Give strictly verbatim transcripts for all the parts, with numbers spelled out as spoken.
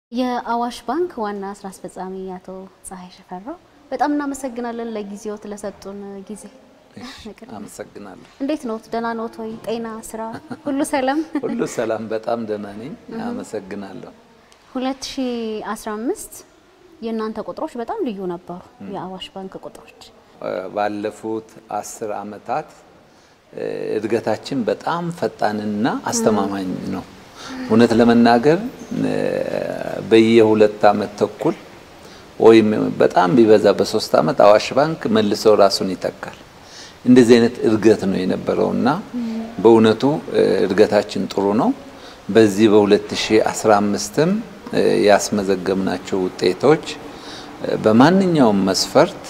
የአዋሽ ባንክ ዋና ስራ አስፈጻሚ አቶ ፀሐይ ሽፈራው በጣም እናመሰግናለን ለጊዜው ለሰጡን ጊዜ። አመሰግናለሁ። እንዴት ነው? ደህና ነው ወይ? ጤና ስራ ሁሉ ሰላም? ሁሉ ሰላም በጣም ደህና ነኝ። አመሰግናለሁ። ሁለት ሺህ አስራ አምስት የናንተ ቁጥሮች በጣም ልዩ ነበሩ። የአዋሽ ባንክ ቁጥሮች ባለፉት አስር አመታት እድገታችን በጣም ፈጣንና አስተማማኝ ነው። እውነት ለመናገር በየሁለት አመት ተኩል ወይም በጣም ቢበዛ በሶስት አመት አዋሽ ባንክ መልሶ ራሱን ይተካል። እንደዚህ አይነት እድገት ነው የነበረውና በእውነቱ እድገታችን ጥሩ ነው። በዚህ በ2015ም ያስመዘገብናቸው ውጤቶች በማንኛውም መስፈርት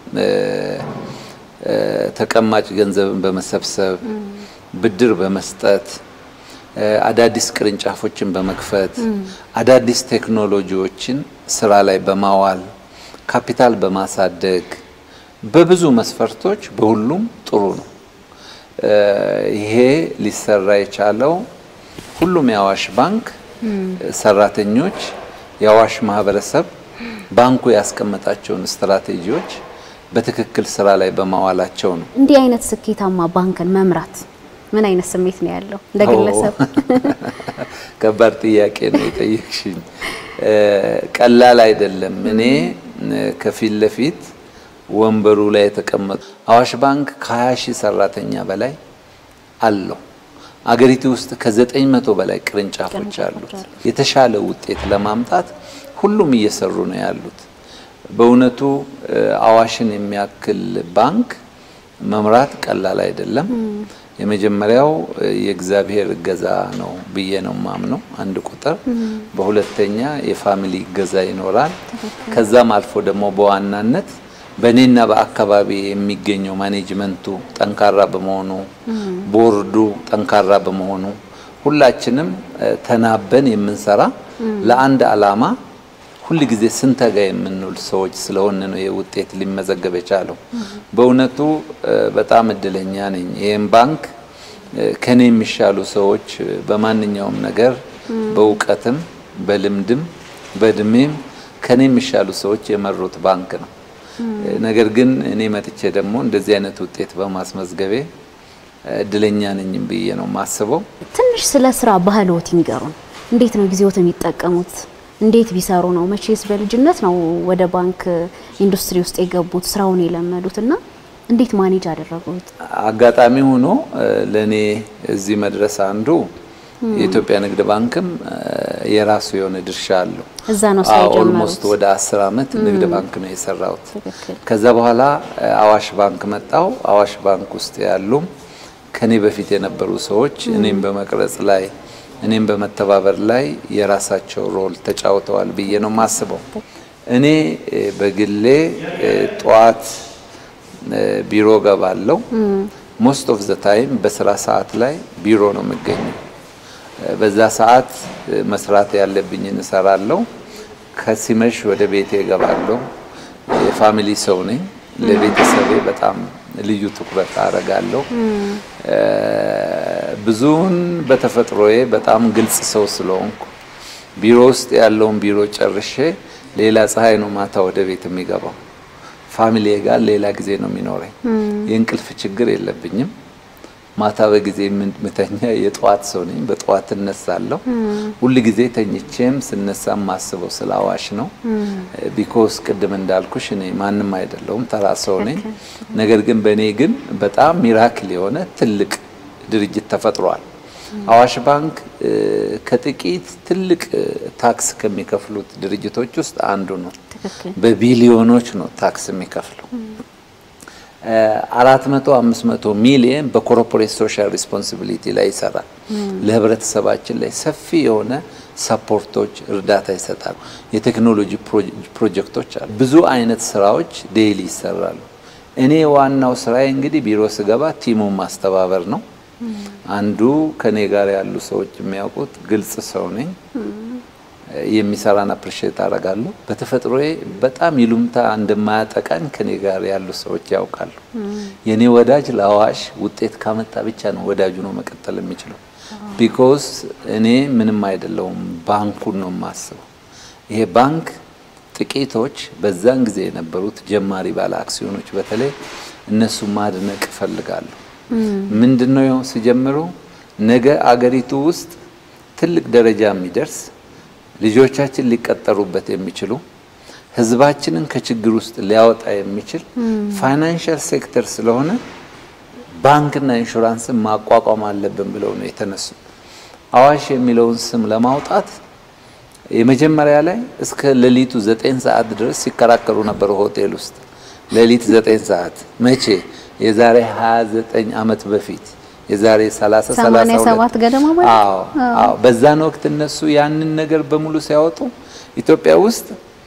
ተቀማጭ ገንዘብን በመሰብሰብ ብድር በመስጠት አዳዲስ ቅርንጫፎችን በመክፈት አዳዲስ ቴክኖሎጂዎችን ስራ ላይ በማዋል ካፒታል በማሳደግ በብዙ መስፈርቶች በሁሉም ጥሩ ነው። ይሄ ሊሰራ የቻለው ሁሉም የአዋሽ ባንክ ሰራተኞች የአዋሽ ማህበረሰብ ባንኩ ያስቀመጣቸውን ስትራቴጂዎች በትክክል ስራ ላይ በማዋላቸው ነው። እንዲህ አይነት ስኬታማ ባንክን መምራት ምን አይነት ስሜት ነው ያለው እንደግለሰብ? ከባድ ጥያቄ ነው የጠየቅሽኝ። ቀላል አይደለም። እኔ ከፊት ለፊት ወንበሩ ላይ የተቀመጡ አዋሽ ባንክ ከ20 ሺህ ሰራተኛ በላይ አለው። አገሪቱ ውስጥ ከዘጠኝ መቶ በላይ ቅርንጫፎች አሉት። የተሻለ ውጤት ለማምጣት ሁሉም እየሰሩ ነው ያሉት። በእውነቱ አዋሽን የሚያክል ባንክ መምራት ቀላል አይደለም። የመጀመሪያው የእግዚአብሔር እገዛ ነው ብዬ ነው ማምነው አንድ ቁጥር። በሁለተኛ የፋሚሊ እገዛ ይኖራል። ከዛም አልፎ ደግሞ በዋናነት በኔና በአካባቢ የሚገኘው ማኔጅመንቱ ጠንካራ በመሆኑ ቦርዱ ጠንካራ በመሆኑ ሁላችንም ተናበን የምንሰራ ለአንድ አላማ ሁሉ ጊዜ ስንተጋ የምንውል ሰዎች ስለሆነ ነው የውጤት ሊመዘገብ የቻለው። በእውነቱ በጣም እድለኛ ነኝ። ይሄን ባንክ ከኔ የሚሻሉ ሰዎች በማንኛውም ነገር በእውቀትም በልምድም በእድሜም ከኔ የሚሻሉ ሰዎች የመሩት ባንክ ነው። ነገር ግን እኔ መጥቼ ደግሞ እንደዚህ አይነት ውጤት በማስመዝገቤ እድለኛ ነኝ ብዬ ነው ማስበው። ትንሽ ስለ ስራ ባህልዎት ይንገሩን። እንዴት ነው ጊዜዎት የሚጠቀሙት? እንዴት ቢሰሩ ነው? መቼስ በልጅነት ነው ወደ ባንክ ኢንዱስትሪ ውስጥ የገቡት ስራውን የለመዱትና እንዴት ማኔጅ አደረጉት? አጋጣሚ ሆኖ ለኔ እዚህ መድረስ አንዱ የኢትዮጵያ ንግድ ባንክም የራሱ የሆነ ድርሻ አለው። እዛ ነው ሳይጀምሩ ኦልሞስት ወደ አስር አመት ንግድ ባንክ ነው የሰራሁት። ከዛ በኋላ አዋሽ ባንክ መጣው። አዋሽ ባንክ ውስጥ ያሉ ከኔ በፊት የነበሩ ሰዎች እኔም በመቅረጽ ላይ እኔም በመተባበር ላይ የራሳቸው ሮል ተጫውተዋል ብዬ ነው ማስበው። እኔ በግሌ ጧት ቢሮ ገባለሁ። most of the time በስራ ሰዓት ላይ ቢሮ ነው የምገኘው። በዛ ሰዓት መስራት ያለብኝን እሰራለሁ። ከሲመሽ ወደ ቤቴ ገባለሁ። የፋሚሊ ሰው ነኝ። ለቤተሰቤ በጣም ልዩ ትኩረት አደርጋለሁ። ብዙን በተፈጥሮዬ በጣም ግልጽ ሰው ስለሆንኩ ቢሮ ውስጥ ያለውን ቢሮ ጨርሼ ሌላ ፀሐይ ነው ማታ ወደ ቤት የሚገባው። ፋሚሊ ጋር ሌላ ጊዜ ነው የሚኖረኝ። የእንቅልፍ ችግር የለብኝም። ማታ በጊዜ ምተኛ የጧት ሰው ነኝ። በጧት እነሳለሁ። ሁሉ ጊዜ ተኝቼም ስነሳም ማስበው ስለ አዋሽ ነው። ቢኮዝ ቅድም እንዳልኩሽ እኔ ማንም አይደለሁም ተራ ሰው ነኝ። ነገር ግን በእኔ ግን በጣም ሚራክል የሆነ ትልቅ ድርጅት ተፈጥሯል። አዋሽ ባንክ ከጥቂት ትልቅ ታክስ ከሚከፍሉት ድርጅቶች ውስጥ አንዱ ነው። በቢሊዮኖች ነው ታክስ የሚከፍለው። አራት መቶ አምስት መቶ ሚሊዮን በኮርፖሬት ሶሻል ሪስፖንሲቢሊቲ ላይ ይሰራል። ለህብረተሰባችን ላይ ሰፊ የሆነ ሰፖርቶች እርዳታ ይሰጣል። የቴክኖሎጂ ፕሮጀክቶች አሉ። ብዙ አይነት ስራዎች ዴይሊ ይሰራሉ። እኔ ዋናው ስራዬ እንግዲህ ቢሮ ስገባ ቲሙን ማስተባበር ነው። አንዱ ከኔ ጋር ያሉ ሰዎች የሚያውቁት ግልጽ ሰው ነኝ። የሚሰራን አፕሪሺየት አደርጋለሁ። በተፈጥሮዬ በጣም ይሉምታ እንደማያጠቃኝ ከኔ ጋር ያሉ ሰዎች ያውቃሉ። የኔ ወዳጅ ለአዋሽ ውጤት ካመጣ ብቻ ነው ወዳጁ ነው መቀጠል የሚችለው። because እኔ ምንም አይደለም ባንኩን ነው ማስበው ይሄ ባንክ ጥቂቶች በዛን ጊዜ የነበሩት ጀማሪ ባለ አክሲዮኖች በተለይ እነሱ ማድነቅ ፈልጋለሁ። ምንድነው ሲጀምሩ ነገ አገሪቱ ውስጥ ትልቅ ደረጃ የሚደርስ ልጆቻችን ሊቀጠሩበት የሚችሉ ህዝባችንን ከችግር ውስጥ ሊያወጣ የሚችል ፋይናንሻል ሴክተር ስለሆነ ባንክና ኢንሹራንስ ማቋቋም አለብን ብለው ነው የተነሱ። አዋሽ የሚለውን ስም ለማውጣት የመጀመሪያ ላይ እስከ ሌሊቱ ዘጠኝ ሰዓት ድረስ ሲከራከሩ ነበር ሆቴል ውስጥ። ሌሊት ዘጠኝ ሰዓት መቼ? የዛሬ ሃያ ዘጠኝ አመት በፊት የዛሬ ሰላሳ ሰላሳ ሰባት ገደማ ማለት አዎ አዎ በዛን ወቅት እነሱ ያንን ነገር በሙሉ ሲያወጡ ኢትዮጵያ ውስጥ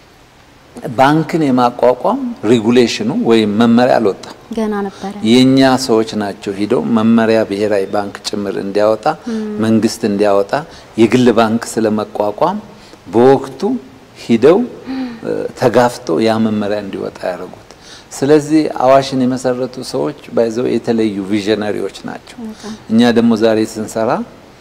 ባንክን የማቋቋም ሬጉሌሽኑ ወይ መመሪያ አልወጣም ገና ነበር። የኛ ሰዎች ናቸው ሄደው መመሪያ ብሔራዊ ባንክ ጭምር እንዲያወጣ መንግስት እንዲያወጣ የግል ባንክ ስለመቋቋም በወቅቱ ሄደው ተጋፍቶ ያ መመሪያ እንዲወጣ ያደረጉት። ስለዚህ አዋሽን የመሰረቱ ሰዎች ባይዘው የተለዩ ቪዥነሪዎች ናቸው። እኛ ደግሞ ዛሬ ስንሰራ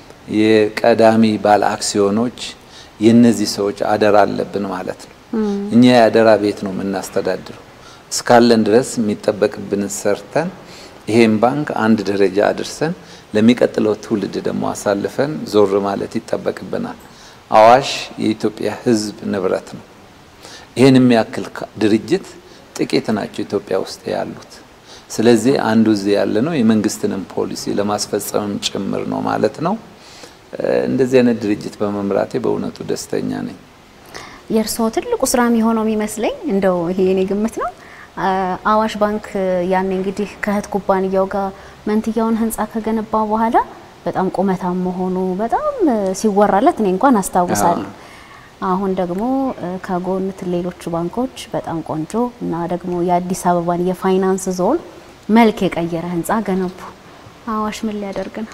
የቀዳሚ ባለ አክሲዮኖች የነዚህ ሰዎች አደራ አለብን ማለት ነው። እኛ ያደራ ቤት ነው የምናስተዳድረው። እስካለን ድረስ የሚጠበቅብን ሰርተን ይሄን ባንክ አንድ ደረጃ አድርሰን ለሚቀጥለው ትውልድ ደግሞ አሳልፈን ዞር ማለት ይጠበቅብናል። አዋሽ የኢትዮጵያ ሕዝብ ንብረት ነው። ይሄን የሚያክል ድርጅት ጥቂት ናቸው ኢትዮጵያ ውስጥ ያሉት። ስለዚህ አንዱ እዚህ ያለ ነው የመንግስትንም ፖሊሲ ለማስፈጸም ጭምር ነው ማለት ነው። እንደዚህ አይነት ድርጅት በመምራቴ በእውነቱ ደስተኛ ነኝ። የርሶ ትልቁ ስራ የሚሆነው የሚመስለኝ እንደው ይሄ የኔ ግምት ነው አዋሽ ባንክ ያን እንግዲህ ከህት ኩባንያው ጋር መንትያውን ህንጻ ከገነባ በኋላ በጣም ቁመታም መሆኑ በጣም ሲወራለት እኔ እንኳን አስታውሳለሁ። አሁን ደግሞ ከጎን ሌሎች ባንኮች በጣም ቆንጆ እና ደግሞ የአዲስ አበባን የፋይናንስ ዞን መልክ የቀየረ ህንጻ ገነቡ። አዋሽ ምን ሊያደርግ ነው?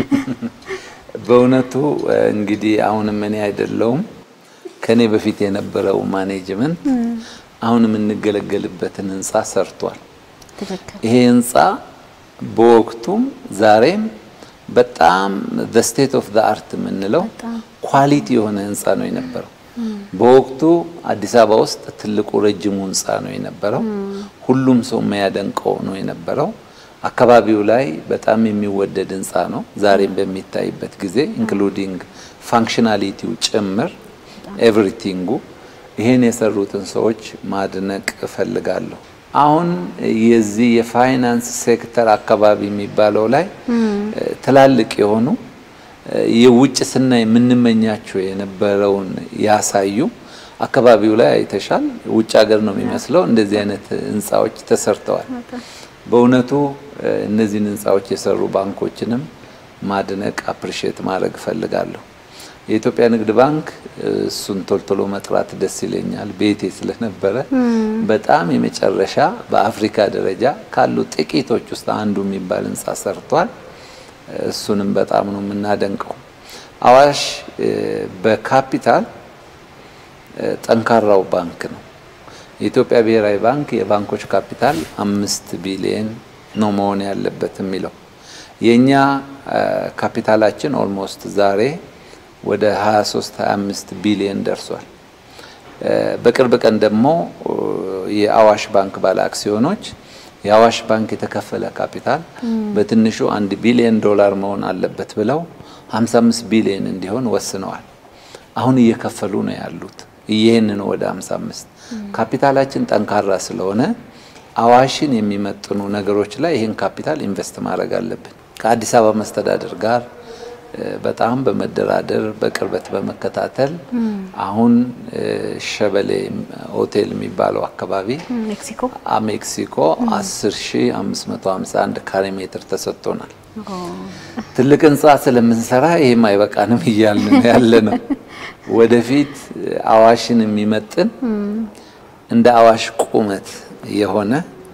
በእውነቱ እንግዲህ አሁንም እኔ አይደለሁም ከኔ በፊት የነበረው ማኔጅመንት አሁንም እንገለገልበትን ህንጻ ሰርቷል። ይሄ ህንጻ በወቅቱም ዛሬም በጣም the state of the art ምንለው ኳሊቲ የሆነ ህንጻ ነው የነበረው። በወቅቱ አዲስ አበባ ውስጥ ትልቁ ረጅሙ ህንጻ ነው የነበረው። ሁሉም ሰው የሚያደንቀው ነው የነበረው። አካባቢው ላይ በጣም የሚወደድ ህንጻ ነው ዛሬም በሚታይበት ጊዜ including functionality ጭምር everything ይሄን የሰሩትን ሰዎች ማድነቅ እፈልጋለሁ። አሁን የዚህ የፋይናንስ ሴክተር አካባቢ የሚባለው ላይ ትላልቅ የሆኑ የውጭ ስናይ የምንመኛቸው የነበረውን ያሳዩ አካባቢው ላይ አይተሻል። ውጭ ሀገር ነው የሚመስለው እንደዚህ አይነት ህንጻዎች ተሰርተዋል። በእውነቱ እነዚህን ህንጻዎች የሰሩ ባንኮችንም ማድነቅ አፕሪሺየት ማድረግ እፈልጋለሁ። የኢትዮጵያ ንግድ ባንክ እሱን ቶልቶሎ መጥራት ደስ ይለኛል ቤቴ ስለነበረ በጣም የመጨረሻ በአፍሪካ ደረጃ ካሉ ጥቂቶች ውስጥ አንዱ የሚባል ህንጻ ሰርቷል። እሱንም በጣም ነው የምናደንቀው። አዋሽ በካፒታል ጠንካራው ባንክ ነው። የኢትዮጵያ ብሔራዊ ባንክ የባንኮች ካፒታል አምስት ቢሊዮን ነው መሆን ያለበት የሚለው የኛ ካፒታላችን ኦልሞስት ዛሬ ወደ ሃያ ሶስት ሃያ አምስት ቢሊዮን ደርሷል። በቅርብ ቀን ደግሞ የአዋሽ ባንክ ባለ አክሲዮኖች የአዋሽ ባንክ የተከፈለ ካፒታል በትንሹ አንድ ቢሊዮን ዶላር መሆን አለበት ብለው ሃምሳ አምስት ቢሊዮን እንዲሆን ወስነዋል። አሁን እየከፈሉ ነው ያሉት ይሄንን ወደ ሃምሳ አምስት ካፒታላችን ጠንካራ ስለሆነ አዋሽን የሚመጥኑ ነገሮች ላይ ይሄን ካፒታል ኢንቨስት ማድረግ አለብን። ከአዲስ አበባ መስተዳድር ጋር በጣም በመደራደር በቅርበት በመከታተል አሁን ሸበሌ ሆቴል የሚባለው አካባቢ ሜክሲኮ ሜክሲኮ አስር ሺህ አምስት መቶ ሃምሳ አንድ ካሬ ሜትር ተሰጥቶናል። ትልቅ ህንጻ ስለምንሰራ ይሄም አይበቃንም ይያልን ያለነው ወደፊት አዋሽን የሚመጥን እንደ አዋሽ ቁመት የሆነ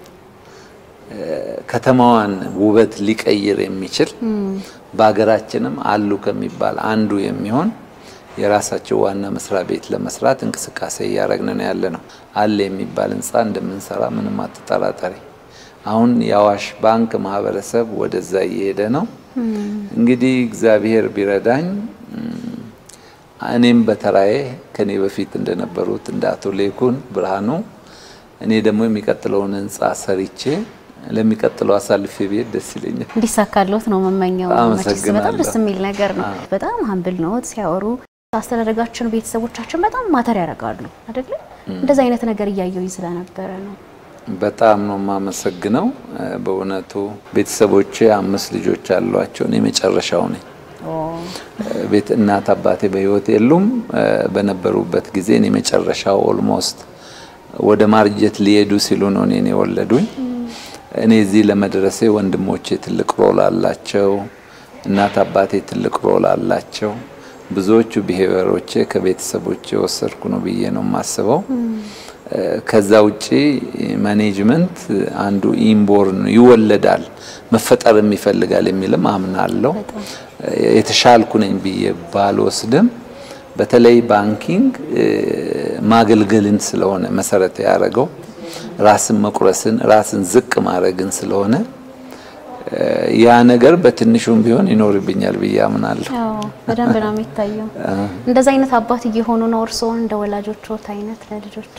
ከተማዋን ውበት ሊቀይር የሚችል በአገራችንም አሉ ከሚባል አንዱ የሚሆን የራሳቸው ዋና መስሪያ ቤት ለመስራት እንቅስቃሴ ያያረግነ ነው ያለነው። አለ የሚባል ህንጻ እንደምንሰራ ምንም አትጠራጠሪ። አሁን የአዋሽ ባንክ ማህበረሰብ ወደዛ እየሄደ ነው። እንግዲህ እግዚአብሔር ቢረዳኝ እኔም በተራዬ ከኔ በፊት እንደነበሩት እንደ አቶ ሌኩን ብርሃኑ እኔ ደግሞ የሚቀጥለውን ህንጻ ሰርቼ ለሚቀጥለው አሳልፌ ቤት ደስ ይለኛል። እንዲሳካልዎት ነው መመኘው። መቼስ በጣም ደስ የሚል ነገር ነው። በጣም ሀምብል ነው ሲያወሩ። አስተዳደጋችን ቤተሰቦቻችን በጣም ማተር ያደርጋሉ አይደል? እንደዛ አይነት ነገር እያየሁኝ ስለነበረ ነው። በጣም ነው ማመሰግነው። በእውነቱ ቤተሰቦቼ አምስት ልጆች አሏቸው። እኔ መጨረሻው ነኝ። ቤት እናት አባቴ በህይወት የሉም። በነበሩበት ጊዜ እኔ መጨረሻው ኦልሞስት ወደ ማርጀት ሊሄዱ ሲሉ ነው እኔን የወለዱኝ። እኔ እዚህ ለመድረሴ ወንድሞቼ ትልቅ ሮል አላቸው። እናት አባቴ ትልቅ ሮል አላቸው። ብዙዎቹ ቢሄቨሮቼ ከቤተሰቦቼ ወሰድኩ ነው ብዬ ነው ማስበው። ከዛ ውጪ ማኔጅመንት አንዱ ኢምቦርን ይወለዳል መፈጠርም ይፈልጋል የሚልም አምናለሁ። የተሻልኩ ነኝ ብዬ ባልወስድም በተለይ ባንኪንግ ማገልገልን ስለሆነ መሰረት ያደረገው ራስን መቁረስን ራስን ዝቅ ማድረግን ስለሆነ ያ ነገር በትንሹም ቢሆን ይኖርብኛል ብዬ አምናለሁ። አዎ በደንብ ነው የሚታየው። እንደዛ አይነት አባት እየሆኑ ነው እርስዎ እንደ ወላጆችዎት አይነት ለልጆችዎት?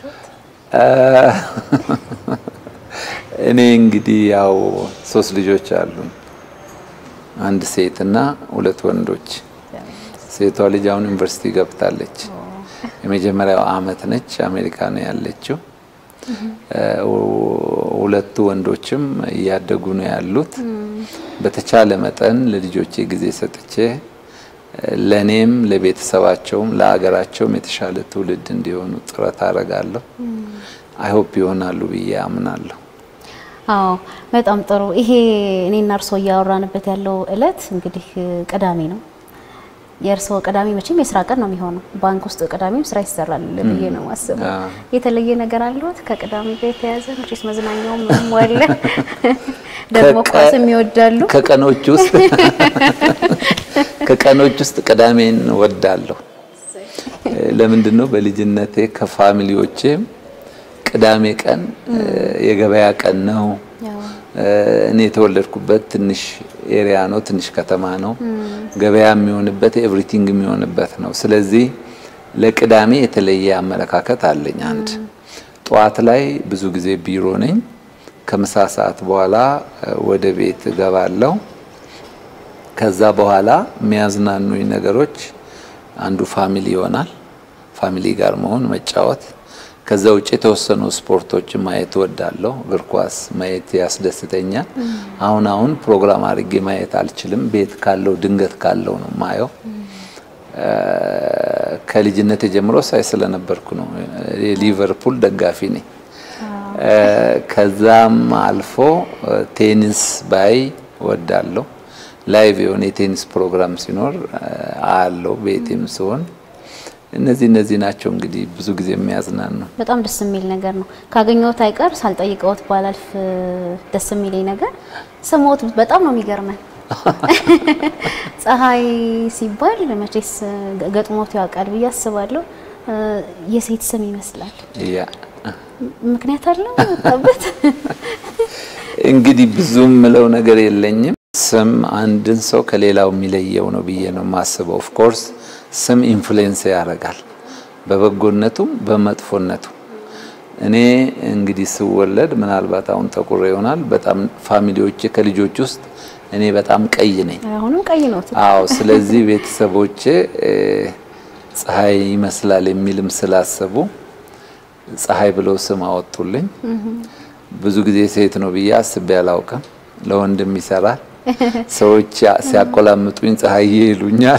እኔ እንግዲህ ያው ሶስት ልጆች አሉ። አንድ ሴትና ሁለት ወንዶች። ሴቷ ልጅ አሁን ዩኒቨርሲቲ ገብታለች። የመጀመሪያው አመት ነች። አሜሪካ ነው ያለችው። ሁለቱ ወንዶችም እያደጉ ነው ያሉት። በተቻለ መጠን ለልጆቼ ጊዜ ሰጥቼ ለኔም ለቤተሰባቸውም ለሀገራቸውም የተሻለ ትውልድ እንዲሆኑ ጥረት አደርጋለሁ። አይ ሆፕ ይሆናሉ ብዬ አምናለሁ። አዎ በጣም ጥሩ። ይሄ እኔና እርስዎ እያወራንበት ያለው እለት እንግዲህ ቅዳሜ ነው። የእርስዎ ቅዳሜ መቼም የስራ ቀን ነው የሚሆነው። ባንክ ውስጥ ቅዳሜም ስራ ይሰራል ብዬ ነው ማስበው። የተለየ ነገር አለዎት ከቅዳሜ ጋር የተያዘ? መቼስ መዝናኛው ምንም ወለ ደግሞ ኳስም ይወዳሉ። ከቀኖች ውስጥ ከቀኖች ውስጥ ቅዳሜን ወዳለሁ። ለምንድን ነው በልጅነቴ ከፋሚሊዎቼ ቅዳሜ ቀን የገበያ ቀን ነው። እኔ የተወለድኩበት ትንሽ ኤሪያ ነው፣ ትንሽ ከተማ ነው። ገበያ የሚሆንበት ኤቭሪቲንግ የሚሆንበት ነው። ስለዚህ ለቅዳሜ የተለየ አመለካከት አለኝ። አንድ ጧት ላይ ብዙ ጊዜ ቢሮ ነኝ። ከምሳ ሰዓት በኋላ ወደ ቤት ገባለሁ። ከዛ በኋላ የሚያዝናኑኝ ነገሮች አንዱ ፋሚሊ ይሆናል። ፋሚሊ ጋር መሆን መጫወት። ከዛ ውጪ የተወሰኑ ስፖርቶች ማየት ወዳለሁ። እግር ኳስ ማየት ያስደስተኛል። አሁን አሁን ፕሮግራም አድርጌ ማየት አልችልም። ቤት ካለው ድንገት ካለው ነው ማየው። ከልጅነት ጀምሮ ሳይ ስለነበርኩ ነው። የሊቨርፑል ደጋፊ ነኝ። ከዛም አልፎ ቴኒስ ባይ ወዳለሁ። ላይቭ የሆነ የቴኒስ ፕሮግራም ሲኖር አለው ቤቴም ሲሆን እነዚህ እነዚህ ናቸው እንግዲህ ብዙ ጊዜ የሚያዝናኑ። በጣም ደስ የሚል ነገር ነው። ካገኘሁት አይቀር ሳልጠይቀውት ባላልፍ ደስ የሚለኝ ነገር ስሞት በጣም ነው የሚገርመን። ፀሐይ ሲባል መቼስ ገጥሞት ያውቃል ብዬ አስባለሁ። የሴት ስም ይመስላል። ያ ምክንያት አለው ተበት እንግዲህ ብዙም ምለው ነገር የለኝም። ስም አንድን ሰው ከሌላው የሚለየው ነው ብዬ ነው ማስበው። ኦፍ ኮርስ ስም ኢንፍሉዌንስ ያደርጋል በበጎነቱም በመጥፎነቱ። እኔ እንግዲህ ስወለድ ምናልባት አሁን ተቆረ ይሆናል በጣም ፋሚሊዎቼ ከልጆች ውስጥ እኔ በጣም ቀይ ነኝ። አሁንም ቀይ ነው። አዎ ስለዚህ ቤተሰቦቼ ፀሐይ ይመስላል የሚልም ስላሰቡ ፀሐይ ብለው ስም አወጡልኝ። ብዙ ጊዜ ሴት ነው ብዬ አስቤ አላውቅም። ለወንድም ይሰራል። ሰዎች ሲያቆላምጡኝ ፀሐይ ይሉኛል።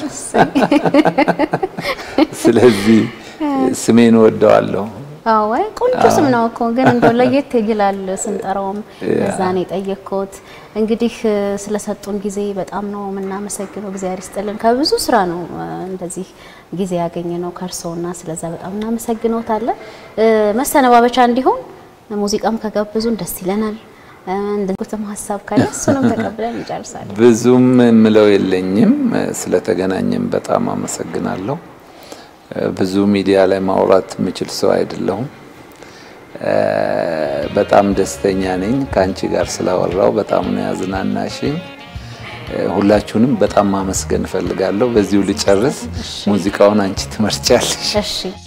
ስለዚህ ስሜን ወደዋለሁ። አዎ ቆንጆ ስም ነው እኮ ግን እንደው ለየት ይላል ስንጠራውም እዛ ነው የጠየቅኩት። እንግዲህ ስለሰጡን ጊዜ በጣም ነው የምናመሰግነው። እግዚአብሔር ይስጥልን። ከብዙ ስራ ነው እንደዚህ ጊዜ ያገኘነው ከርሶና ስለዛ በጣም እናመሰግነውታለን። መሰነባበቻ እንዲሆን ሙዚቃም ከጋበዙን ደስ ይለናል። እንደጉተም ሐሳብ ካለ እሱንም ተቀብለን እንጨርሳለን። ብዙም ምለው የለኝም። ስለተገናኘን በጣም አመሰግናለሁ። ብዙ ሚዲያ ላይ ማውራት የምችል ሰው አይደለሁም። በጣም ደስተኛ ነኝ ካንቺ ጋር ስላወራው። በጣም ነው ያዝናናሽኝ። ሁላችሁንም በጣም ማመስገን ፈልጋለሁ በዚሁ ልጨርስ ሙዚቃውን አንቺ ትመርጫለሽ እሺ